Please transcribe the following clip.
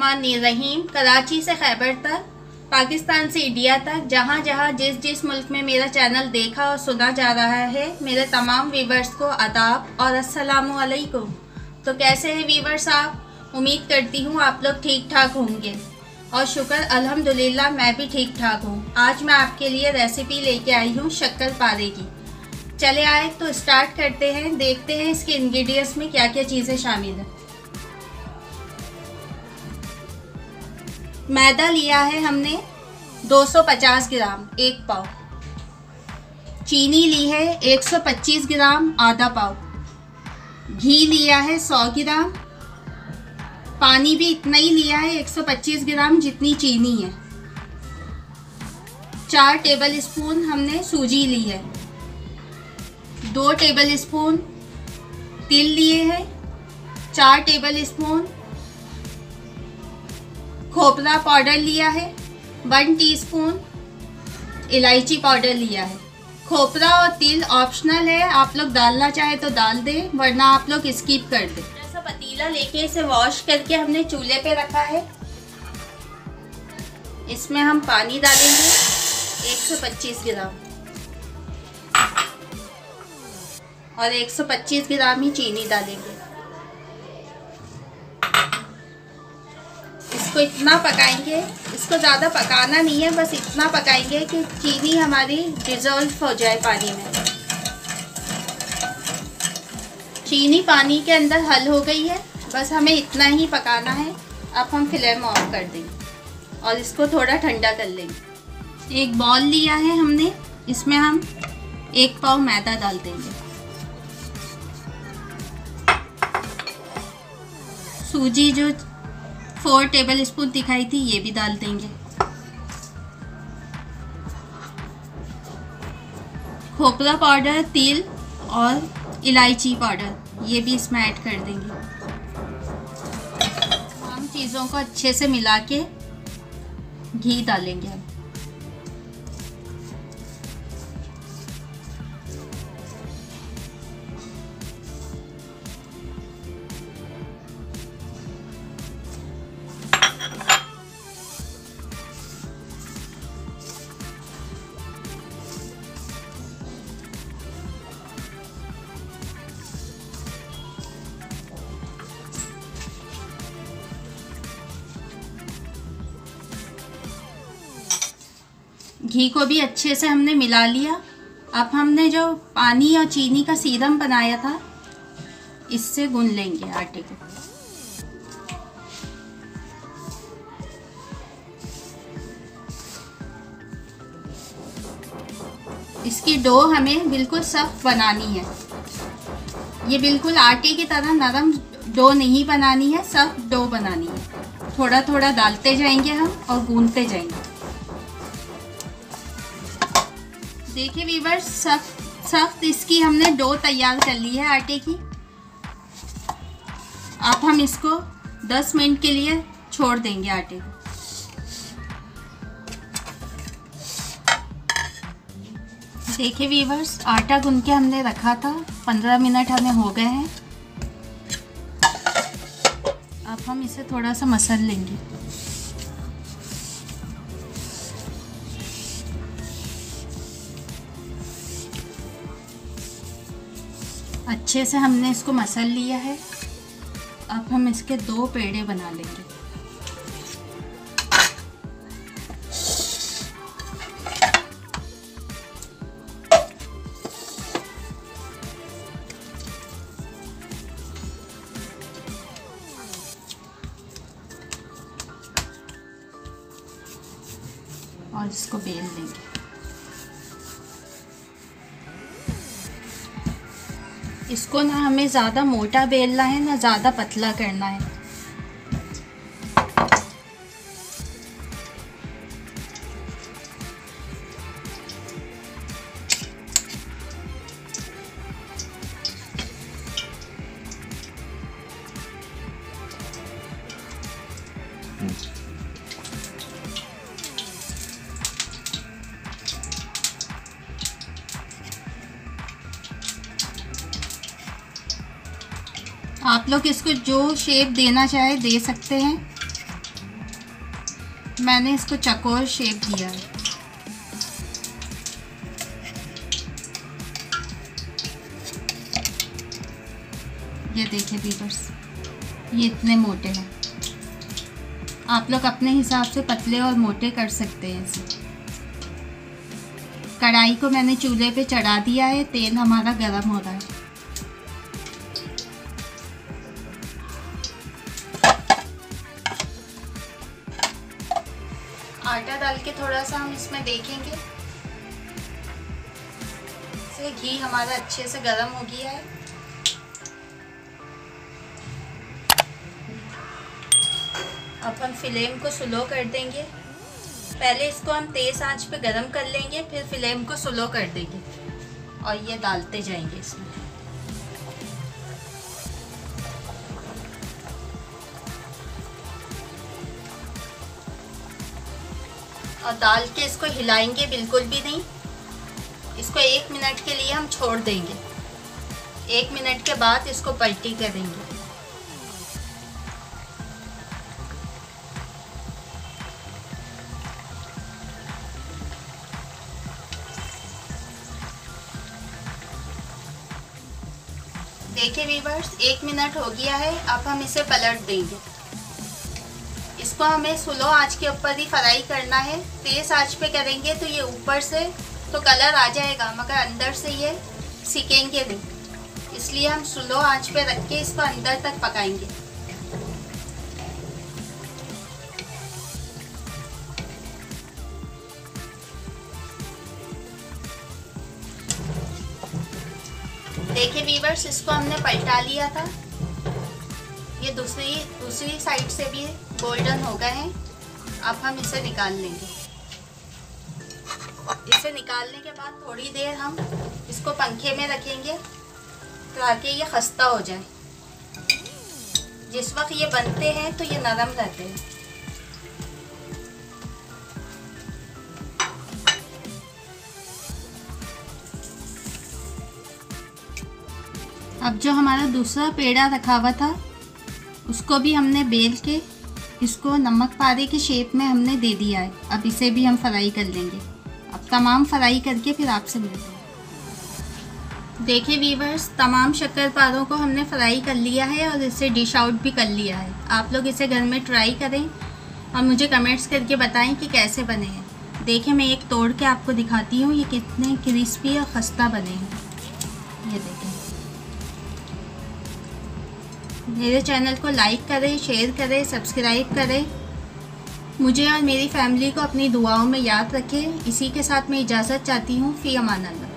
बिस्मिल्लाहिर्रहमानिर्रहीम। कराची से खैबर तक, पाकिस्तान से इंडिया तक, जहाँ जहाँ जिस जिस मुल्क में मेरा चैनल देखा और सुना जा रहा है, मेरे तमाम व्यूवर्स को आदाब और अस्सलामु अलैकुम। तो कैसे हैं व्यूवर्स आप? उम्मीद करती हूँ आप लोग ठीक ठाक होंगे और शुक्र अल्हम्दुलिल्लाह मैं भी ठीक ठाक हूँ। आज मैं आपके लिए रेसिपी लेके आई हूँ शक्करपारे की। चले आए तो स्टार्ट करते हैं, देखते हैं इसके इंग्रेडिएंट्स में क्या क्या चीज़ें शामिल हैं। मैदा लिया है हमने 250 ग्राम, 1 पाव। चीनी ली है 125 ग्राम, आधा पाव। घी लिया है 100 ग्राम। पानी भी इतना ही लिया है 125 ग्राम जितनी चीनी है। 4 टेबल स्पून हमने सूजी ली है। 2 टेबल स्पून तिल लिए हैं। 4 टेबल स्पून खोपरा पाउडर लिया है। 1 टीस्पून इलायची पाउडर लिया है। खोपरा और तिल ऑप्शनल है, आप लोग डालना चाहे तो डाल दें, वरना आप लोग स्किप कर दें। ऐसा पतीला लेके इसे वॉश करके हमने चूल्हे पे रखा है। इसमें हम पानी डालेंगे 125 ग्राम और 125 ग्राम ही चीनी डालेंगे। इसको इतना पकाएंगे, इसको ज़्यादा पकाना नहीं है, बस इतना पकाएंगे कि चीनी हमारी डिज़ोल्व हो जाए पानी में। चीनी पानी के अंदर हल हो गई है, बस हमें इतना ही पकाना है। अब हम फ्लेम ऑफ कर देंगे और इसको थोड़ा ठंडा कर लेंगे। एक बॉल लिया है हमने, इसमें हम 1 पाव मैदा डाल देंगे। सूजी जो 4 टेबल स्पून दिखाई थी, ये भी डाल देंगे। खोपरा पाउडर, तिल और इलायची पाउडर ये भी इसमें ऐड कर देंगे। हम चीज़ों को अच्छे से मिला के घी डालेंगे हम। घी को भी अच्छे से हमने मिला लिया। अब हमने जो पानी और चीनी का सीरम बनाया था, इससे गूंद लेंगे आटे को। इसकी डो हमें बिल्कुल सख्त बनानी है। ये बिल्कुल आटे की तरह नरम डो नहीं बनानी है, सख्त डो बनानी है। थोड़ा थोड़ा डालते जाएंगे हम और गूंदते जाएंगे। देखिए वीवर्स, सख्त इसकी हमने डो तैयार कर ली है आटे की। अब हम इसको 10 मिनट के लिए छोड़ देंगे आटे को। देखिए वीवर्स, आटा गूंद के हमने रखा था, 15 मिनट हमें हो गए हैं। अब हम इसे थोड़ा सा मसल लेंगे। अच्छे से हमने इसको मसल लिया है। अब हम इसके 2 पेड़े बना लेंगे। और इसको बेल लेंगे। इसको ना हमें ज़्यादा मोटा बेलना है, ना ज़्यादा पतला करना है। आप लोग इसको जो शेप देना चाहे दे सकते हैं। मैंने इसको चौकोर शेप दिया है। ये देखिए व्यूअर्स, ये इतने मोटे हैं। आप लोग अपने हिसाब से पतले और मोटे कर सकते हैं इसे। कढ़ाई को मैंने चूल्हे पे चढ़ा दिया है, तेल हमारा गर्म हो रहा है। आटा डाल के थोड़ा सा हम इसमें देखेंगे। से घी हमारा अच्छे से गर्म हो गया है। अब हम फ्लेम को स्लो कर देंगे। पहले इसको हम तेज आंच पे गरम कर लेंगे, फिर फ्लेम को स्लो कर देंगे और ये डालते जाएंगे इसमें। और डाल के इसको हिलाएंगे बिल्कुल भी नहीं। इसको 1 मिनट के लिए हम छोड़ देंगे। 1 मिनट के बाद इसको पलटी करेंगे। देखिए व्यूअर्स, 1 मिनट हो गया है। अब हम इसे पलट देंगे। इसको हमें स्लो आंच के ऊपर ही फ्राई करना है। तेज आंच पे करेंगे तो ये ऊपर से तो कलर आ जाएगा, मगर अंदर से ये सिकेंगे नहीं। इसलिए हम स्लो आंच पे रख के इसको अंदर तक पकाएंगे। देखिए व्यूअर्स, इसको हमने पलटा लिया था। ये दूसरी साइड से भी गोल्डन हो गए हैं। अब हम इसे निकाल लेंगे। इसे निकालने के बाद थोड़ी देर हम इसको पंखे में रखेंगे ताकि ये खस्ता हो जाए। जिस वक्त ये बनते हैं तो ये नरम रहते हैं। अब जो हमारा दूसरा पेड़ा रखा हुआ था उसको भी हमने बेल के इसको नमक पारे के शेप में हमने दे दिया है। अब इसे भी हम फ्राई कर लेंगे। अब तमाम फ्राई करके फिर आपसे मिलते हैं। देखिए व्यूअर्स, तमाम शक्करपारों को हमने फ्राई कर लिया है और इसे डिश आउट भी कर लिया है। आप लोग इसे घर में ट्राई करें और मुझे कमेंट्स करके बताएं कि कैसे बने हैं। देखिए मैं एक तोड़ के आपको दिखाती हूँ ये कितने क्रिस्पी और खस्ता बने हैं। ये देखें। मेरे चैनल को लाइक करें, शेयर करें, सब्सक्राइब करें। मुझे और मेरी फैमिली को अपनी दुआओं में याद रखें। इसी के साथ मैं इजाज़त चाहती हूँ। फ़ी अमान अल्लाह।